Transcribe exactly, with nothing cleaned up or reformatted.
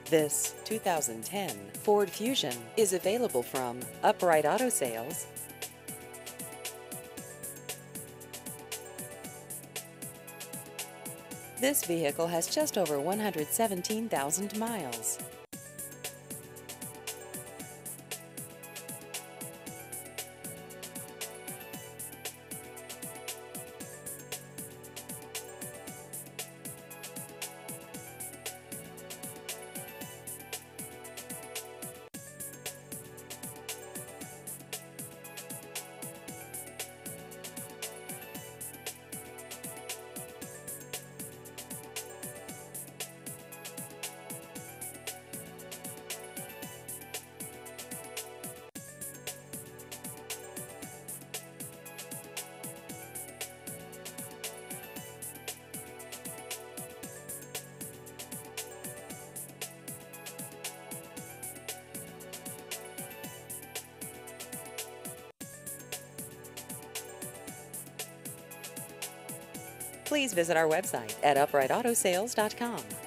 This two thousand ten Ford Fusion is available from Upright Auto Sales. This vehicle has just over one hundred seventeen thousand miles. Please visit our website at upright auto sales dot com.